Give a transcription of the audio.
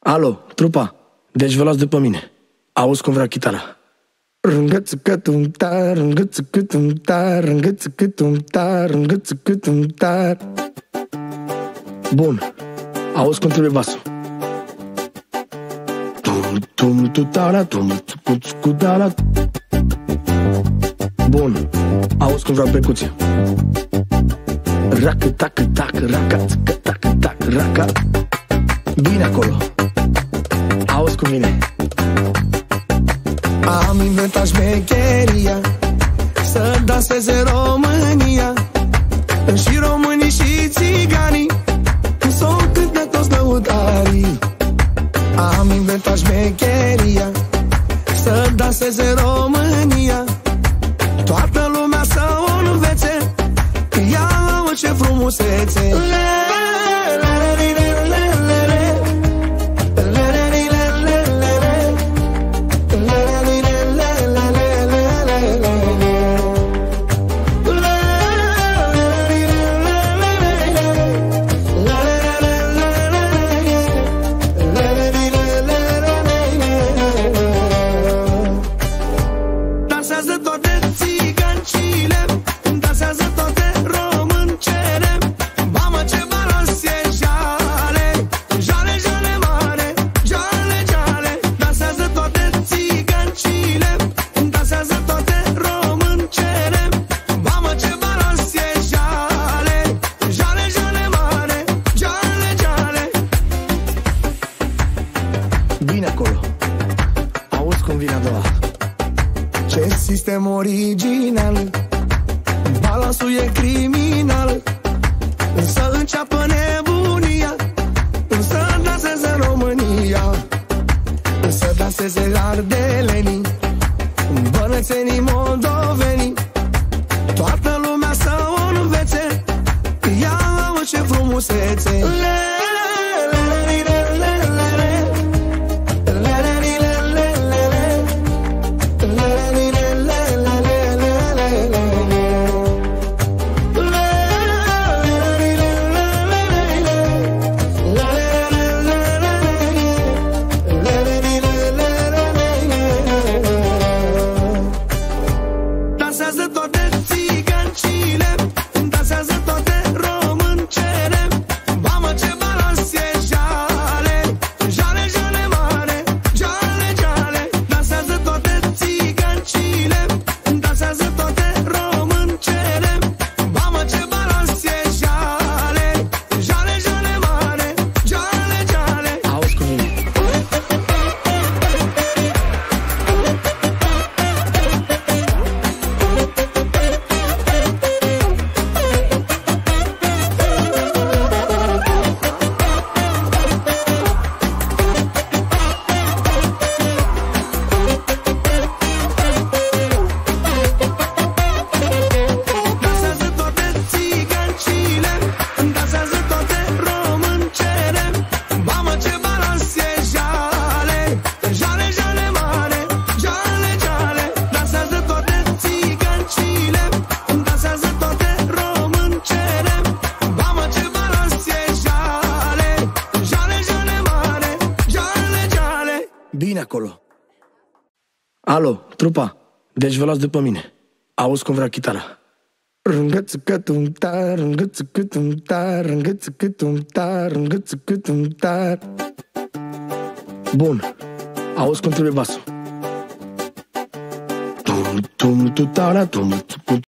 Alo, trupa, deci vă luați după mine. Auzi cum vrea chitara. Rângățăcătum-tar, rângățăcătum-tar, rângățăcătum-tar, rângățăcătum-tar. Bun, auzi cum trebuie basul. Bun, auzi cum vreau percuția. Racă, tacă, tacă, raca, țăcă, tacă, tacă, raca. Bine acolo. Auzi cum vine. Am inventat șmecheria să danseze România. Și românii și țiganii s-o cântă toți lăutarii. Am inventat șmecheria să danseze România. Toată lumea să o învețe, ia ce frumusețe. Dansează toate țigancile, dansează toate româncele. Mamă, ce balans e jale, jale, jale mare, jale, jale. Dansează toate țigancile, dansează toate româncele. Mamă, ce balans e jale, jale, jale mare, jale, jale. Bine acolo. Auzi cum vine a doua. Ce sistem original, balansul e criminal. Să înceapă nebunia, să danseze România, să danseze ardelenii, bănețenii, moldovenii. Toată lumea să o învețe, ia ce frumusețe. Dansează toate țigancile, dansează toate româncele. Mamă, ce balans e jale, jale, jale mare, jale, jale. Dansează toate țigancile, dansează toate româncele. Mamă, ce balans e jale, jale, jale mare, jale, jale. Auzi cum vine. Dansează toate țigancile, dansează toate româncele. Mamă, ce balans e jale, jale, jale mare, jale, jale. Dansează toate țigancile, dansează toate româncele. Mamă, ce balans e jale, jale, jale mare, jale, jale. Bine acolo. Alo, trupa, deci vă luați după mine. Auzi cum vrea chitara. Rângățăcătum-tar, rângățăcătum-tar, rângățăcătum-tar, rângățăcătum-tar. Bun, auzi cum trebuie basul.